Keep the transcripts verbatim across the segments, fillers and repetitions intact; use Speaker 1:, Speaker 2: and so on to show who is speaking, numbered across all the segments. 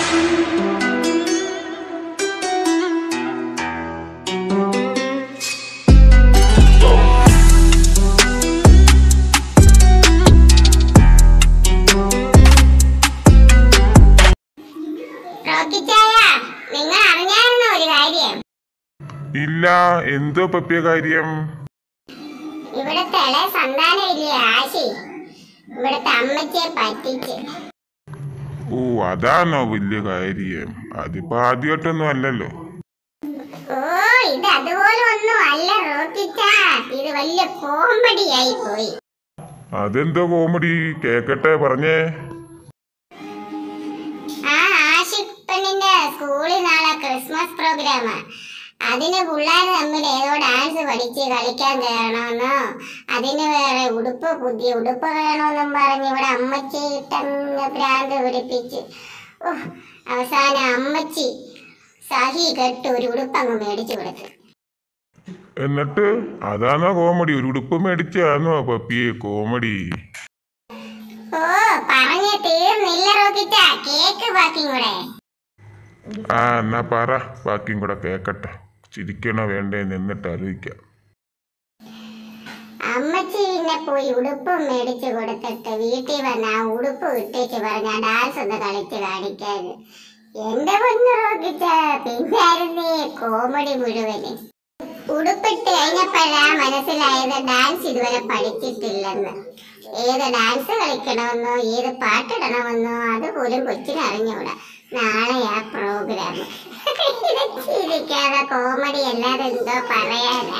Speaker 1: ഇല്ല, എന്തോ പപ്പിയ കാര്യം?
Speaker 2: ഇവിടത്തെ സന്താനമില്ലേ ആശി, ഇവിടത്തെ അമ്മച്ചിയെ പറ്റിച്ച്.
Speaker 1: ഓ, അതാണോ വലിയ കാര്യം? അതിപ്പോ ആദ്യമായിട്ടൊന്നും അല്ലല്ലോ.
Speaker 2: ഓ, ഇത് അതുപോലെ ഒന്നും അല്ല റോക്കിച്ച, ഇത് വലിയ കോമഡി ആയി പോയി.
Speaker 1: അതെന്തോ കോമഡി? കേക്കട്ടെ, പറഞ്ഞേ.
Speaker 2: ആ ആഷിപ്പണിന്റെ സ്കൂളിൽ നാളെ ക്രിസ്മസ് പ്രോഗ്രാമാ. അതിന് പിള്ളേർ തമ്മിൽ ഏതോ ഡാൻസ് പഠിച്ച് കളിക്കാൻ കയറണമെന്നോ അതിന് വേറെ ഉടുപ്പ് പുതിയ ഉടുപ്പ് വേണമെന്നും പറഞ്ഞ് ഇവിടെ അമ്മച്ചി ഇട്ടങ്ങ് ഭ്രാന്ത് പിടിപ്പിച്ച് അവസാനം അമ്മച്ചി സഹി കെട്ട് ഒരു ഉടുപ്പങ്ങ് മേടിച്ചു കൊടുത്തു.
Speaker 1: എന്നിട്ട് അതാണോ കോമഡി? ഒരു ഉടുപ്പ് മേടിച്ചാന്നോ പപ്പിയെ കോമഡി?
Speaker 2: ഓ, പറഞ്ഞ് തീർന്നില്ല റോക്കിച്ച, കേക്ക് ബാക്കിയും കൂടെ.
Speaker 1: ആ, എന്നാ പറ, ബാക്കിയും കൂടെ കേക്കട്ടെ. ചിരിക്കണോ വേണ്ടേ നിന്നിട്ട് ആലോചിക്കാം.
Speaker 2: അമ്മച്ചി പിന്നെ പോയി ഉടുപ്പ് മേടിച്ചു കൊടുത്തിട്ട് വീട്ടിൽ വന്ന് ആ ഉടുപ്പ് ഇട്ടേച്ച് പറഞ്ഞ ഡാൻസ് ഒന്ന് കളിച്ച് കാണിക്കാൻ. എന്റെ പൊന്നു നോക്കിച്ച, പിന്നായിരുന്നേ കോമഡി മുഴുവന്. ഉടുപ്പിട്ട് കഴിഞ്ഞപ്പോഴാ മനസ്സിലായത് ഡാൻസ് ഇതുവരെ പഠിച്ചിട്ടില്ലെന്ന്. ഏത് ഡാൻസ് കളിക്കണമെന്നോ ഏത് പാട്ടിടണമെന്നോ അതുപോലും കൊച്ചിന് അറിഞ്ഞൂടാ. നാളെയാ പ്രോഗ്രാം. ചിരിക്കാതെ കോമഡി അല്ലാതെ എന്തോ പറയാനാ.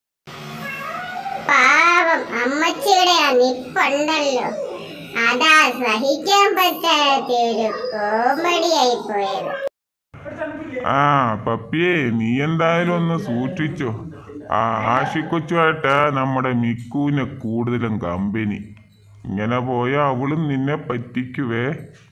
Speaker 2: പാവം അമ്മച്ചിയുടെ ആ നിപ്പുണ്ടല്ലോ, അതാ സഹിക്കാൻ പറ്റാത്തൊരു കോമഡി ആയി പോയത്.
Speaker 1: ആ പപ്പിയെ, നീ എന്തായാലും ഒന്ന് സൂക്ഷിച്ചോ. ആ ആഷിക്കൊച്ചുമായിട്ടാ നമ്മുടെ മിക്കുവിന് കൂടുതലും കമ്പനി. ഇങ്ങനെ പോയാ അവളും നിന്നെ പറ്റിക്കുവേ.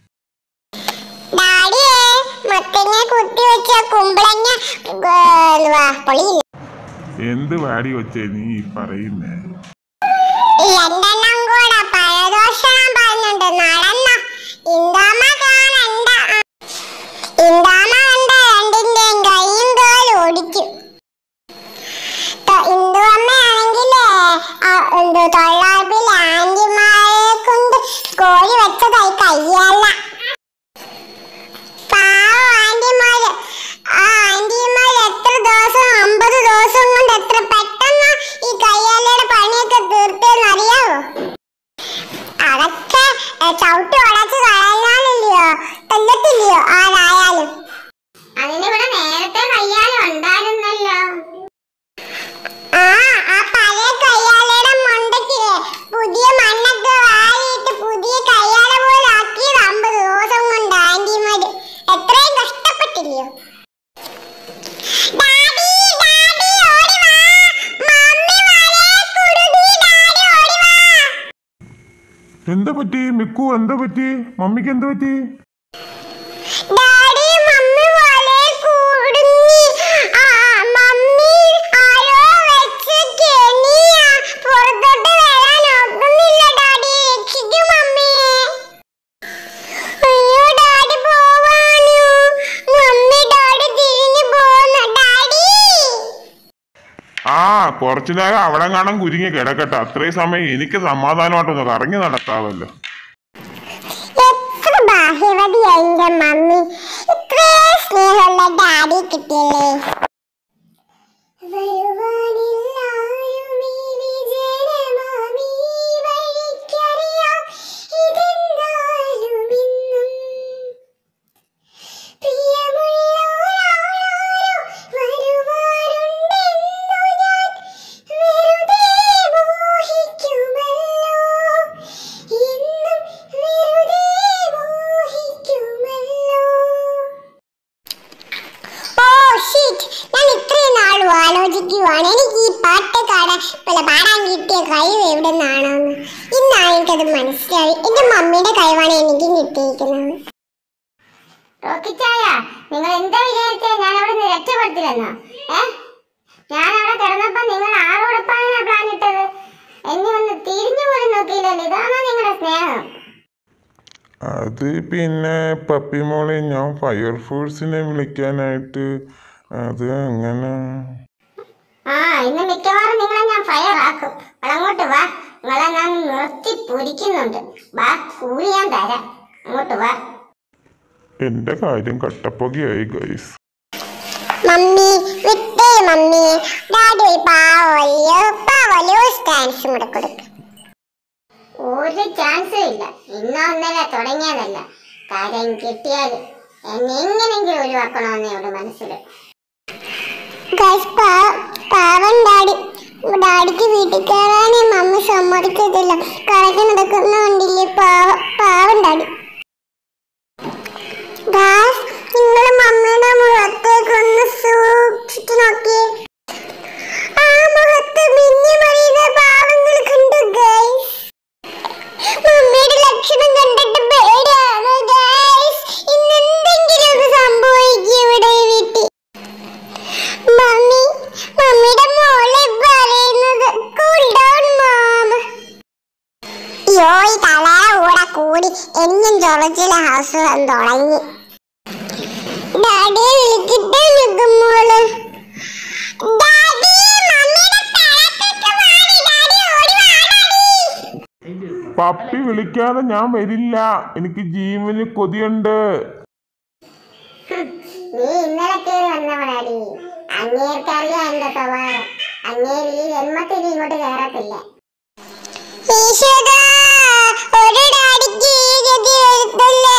Speaker 1: എന്ത് വാടി വെച്ചേ നീ പറയുന്നേ?
Speaker 2: കോഴി വെച്ചതായി കയ്യല്ല. പാവ ആന്റിമാര്, ആ ആന്റിമാര് എത്ര ദിവസം, അമ്പത് ദിവസം കൊണ്ട് എത്ര പെട്ടെന്ന് ഈ കയ്യാലയുടെ പണിയൊക്കെ തീർത്തേന്ന് അറിയാവോ? അതൊക്കെ ചവിട്ടി വളച്ച് കളയാനില്ലയോ, കൊല്ലത്തില്ലയോ ആരായാലും. അതിനിവിടെ നേരത്തെ കയ്യാല ഉണ്ടായിരുന്നല്ലോ. ആ ആ പഴയ കയ്യാലയുടെ മണ്ടയ്ക്ക് പുതിയ മണ്ണൊക്കെ വാരിയിട്ട് പുതിയ കയ്യാല പോലെ ആക്കിയത് അമ്പത് ദിവസം കൊണ്ട് ആന്റിമാര്. എത്രയും കഷ്ടപ്പെട്ടില്ലയോ?
Speaker 1: എന്താ പറ്റി മിക്കു? എന്താ പറ്റി? മമ്മിക്ക് എന്താ പറ്റി? ആ, കുറച്ചു നേരം അവിടെ കാണാൻ കുരുങ്ങി കിടക്കട്ടെ. അത്രയും സമയം എനിക്ക് സമാധാനമായിട്ടൊന്ന് കറങ്ങി നടക്കാവല്ലോ.
Speaker 2: എത്ര ബാഹ്യവതിയായി മമ്മി, ഇത്രേ സ്നേഹമുള്ള ഡാഡി കിട്ടിയല്ലേ. ആലോചിക്കുവാണ് എനിക്ക് ഈ പാട്ടക്കാട് പല പാടാൻ കിട്ടിയ കഴിവ് എവിടെ നിന്നാണെന്ന്. ഇന്നാണ് എനിക്കത് മനസ്സിലായി. എന്റെ മമ്മിയുടെ കഴിവാണ് എനിക്കും കിട്ടിയിരിക്കുന്നത്. നിങ്ങൾ എന്താ വിചാരിച്ചേ ഞാൻ അവിടെ നിന്ന് രക്ഷപ്പെടുത്തില്ലെന്നോ? ഏഹ് ഞാൻ അവിടെ കിടന്നപ്പോ നിങ്ങൾ ആരോടൊപ്പാണ് പ്ലാൻ ഇട്ടത്? എന്നെ ഒന്ന് തിരിഞ്ഞു പോലും നോക്കിയില്ലല്ലോ. ഇതാണോ നിങ്ങളുടെ സ്നേഹം?
Speaker 1: അത് പിന്നെ പപ്പി മോളെ ഞാൻ ഫയർഫോഴ്സിനെ വിളിക്കാനായിട്ട് അത് അങ്ങനെ.
Speaker 2: ആ ഇന്ന് മിക്കവാറും നിങ്ങളെ ഞാൻ ഫയർ ആക്കും. അങ്ങോട്ട് വാ, നിങ്ങളെ ഞാൻ നിർത്തി പൊരിക്കുന്നുണ്ട്. വാ, കൂലി ഞാൻ തരാം. അങ്ങോട്ട് വാ.
Speaker 1: എന്റെ കാര്യം കട്ടപ്പുകയായി ഗൈസ്.
Speaker 3: മമ്മി വിട്ടേ മമ്മി, ഡാഡി പാവല്ലോ പാവല്ലോ, ചാൻസ് കൂടെ കൊടുക്കും.
Speaker 2: ഒരു ചാൻസും ഇല്ല. ഇന്നോ ഒന്നല്ല തുടങ്ങിയതല്ല. കാര്യം കിട്ടിയാൽ എന്നെ എങ്ങനെങ്കിലും ഒഴിവാക്കണമെന്നേ ഉള്ളൂ മനസ്സിൽ.
Speaker 3: പാവം ഡാഡി, ഡാഡിക്ക് വീട്ടിൽ കയറാനേ മമ്മി സമ്മതിക്കത്തില്ല. കറക്കി നടക്കുന്നുണ്ടില്ലേ പാവം പാവം ഡാഡി. നിങ്ങൾ മമ്മിയുടെ മുഖത്തേക്കൊന്ന് സൂക്ഷിച്ചു നോക്കിയേ. ആ മുഖത്ത് മിന്നി മറിയുന്ന പാവങ്ങൾ കണ്ടു ഗൈസ്. മമ്മിയുടെ ലക്ഷണം കണ്ടിട്ട് പേടിയാണ് ഗൈസ്. ഇന്ന് എന്തെങ്കിലും ഒന്ന് സംഭവിക്കും ഇവിടെ വീട്ടിൽ. മമ്മി മമ്മിയുടെ മോളെ പറയുന്നത് കൂൾ ഡൗൺ മാം. യോ ഈ തല കൂടെ കൂടി എന്നും ചൊറച്ചിലെ ഹൗസ് തുടങ്ങി. ഡാഡിയെ വിളിച്ചിട്ടേ നിൽക്കുമ്പോള്
Speaker 1: പപ്പി വിളിക്കാതെ ഞാൻ വരില്ല, എനിക്ക് ജീവന് കൊതിയുണ്ട്.
Speaker 2: നീ ഇന്നലെ കയറി വന്നവളാടി. അങ്ങേർക്കറിയാം എന്റെ സ്വഭാവം. അങ്ങേര് ഈ ജന്മത്തിൽ ഇങ്ങോട്ട് കയറത്തില്ല.
Speaker 3: ഒരു ഡാഡിക്ക് ഈ ഗതി വരുത്തല്ലേ.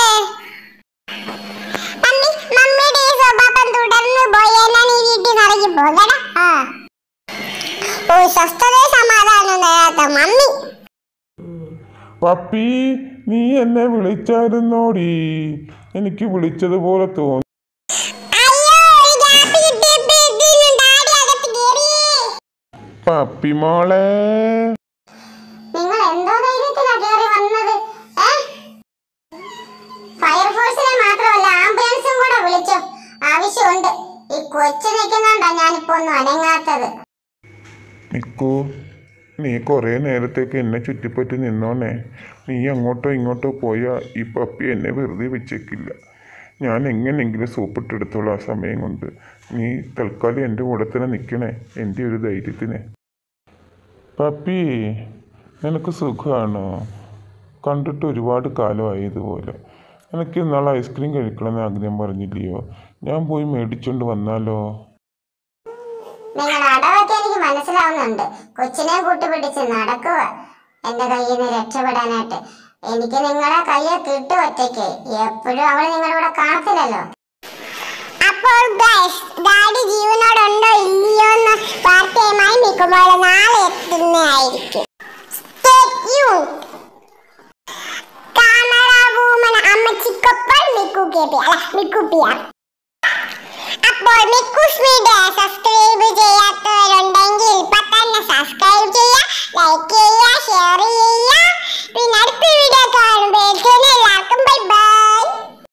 Speaker 3: മമ്മി മമ്മിയുടെ ഈ സ്വഭാവം തുടർന്ന് പോയാൽ ഈ വീട്ടിൽ നിറങ്ങി പോകണം. ഓ സ്വസ്ഥത സമാധാനം നേരാത്ത മമ്മി.
Speaker 1: പപ്പി നീ എന്നെ വിളിച്ചായിരുന്നോടി? എനിക്ക് വിളിച്ചതുപോലെ തോന്നി. പപ്പി മോളെ,
Speaker 2: നിങ്ങൾ എന്തോ ധൈര്യത്തിലാ കയറി വന്നത്? ഫയർഫോഴ്സിനെ മാത്രമല്ല ആംബുലൻസും കൂടെ വിളിച്ചു. ആവശ്യമുണ്ട്. ഈ കൊച്ചു നിൽക്കുന്നുണ്ടോ ഞാനിപ്പോ ഒന്നും അനങ്ങാത്തത്?
Speaker 1: നിക്കൂ, നീ കുറേ നേരത്തേക്ക് എന്നെ ചുറ്റിപ്പറ്റി നിന്നോണേ. നീ അങ്ങോട്ടോ ഇങ്ങോട്ടോ പോയാൽ ഈ പപ്പി എന്നെ വെറുതെ വെച്ചേക്കില്ല. ഞാൻ എങ്ങനെയെങ്കിലും സൂപ്പിട്ടെടുത്തോളൂ ആ സമയം കൊണ്ട്. നീ തൽക്കാലം എൻ്റെ കൂടെ തന്നെ നിൽക്കണേ, എൻ്റെ ഒരു ധൈര്യത്തിന്. പപ്പി നിനക്ക് സുഖമാണോ? കണ്ടിട്ട് ഒരുപാട് കാലമായി ഇതുപോലെ. എനിക്ക് ഇന്നാൾ ഐസ്ക്രീം കഴിക്കണമെന്ന് ആഗ്രഹം പറഞ്ഞില്ലയോ? ഞാൻ പോയി മേടിച്ചോണ്ട് വന്നാലോ?
Speaker 2: നിങ്ങൾ അടവൊക്കെ എനിക്ക് മനസ്സിലാവുന്നുണ്ട്. കൊച്ചിനെ കൂട്ടുപിടിച്ച് നടക്കുക എന്റെ കയ്യിൽ നിന്ന് രക്ഷപ്പെടാനായിട്ട്. എനിക്ക് നിങ്ങളെ കയ്യെ കിട്ടും ഒറ്റയ്ക്ക്. എപ്പോഴും അവൾ നിങ്ങളുടെ കാണത്തില്ലല്ലോ.
Speaker 3: അപ്പോൾ ഗൈസ്, ഡാഡി ജീവനോടുണ്ടോ ഇല്ലയോ എന്ന് വാർത്തയുമായി മിക്കുമ്പോൾ നാളെ എത്തുന്നതായിരിക്കും. ക്യാമറ വുമൺ അമ്മച്ചിക്കൊപ്പം മിക്കു കേപ്പി അല്ല മിക്കുപ്പിയ. അപ്പോൾ മിക്കുസ് വീഡിയോ സബ്സ്ക്രൈബ് ചെയ്യാത്തവരുണ്ടെങ്കിൽ പെട്ടെന്ന്